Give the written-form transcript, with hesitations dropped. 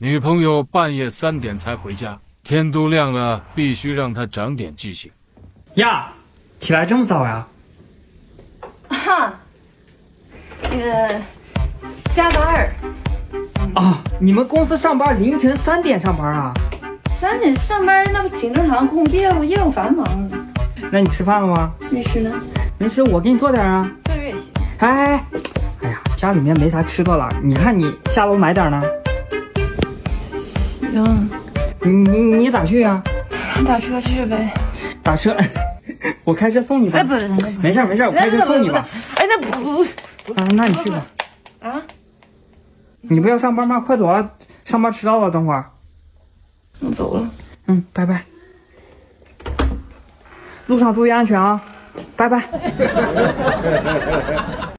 女朋友半夜3点才回家，天都亮了，必须让她长点记性。 呀，起来这么早呀？ 哈，加班儿。 啊，你们公司上班凌晨3点上班啊 3点上班那不挺正常，公业务繁忙。 那你吃饭了吗？ 没吃呢。 没吃，我给你做点啊。 做点也行。 哎呀，家里面没啥吃的了，你看你下楼买点呢。 行。 你咋去呀？ 打车去呗。 打车，我开车送你吧。 哎，不， 没事，我开车送你吧。 哎，那不啊，那你去吧。 啊？ 你不要上班吗？快走啊，上班迟到了，等会儿。 我走了。 嗯，拜拜。路上注意安全啊，拜拜。